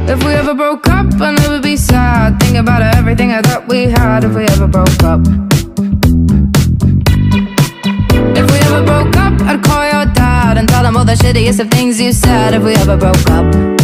If we ever broke up, I'd never be sad. Think about everything I thought we had. If we ever broke up, if we ever broke up, I'd call your dad and tell him all the shittiest of things you said. If we ever broke up.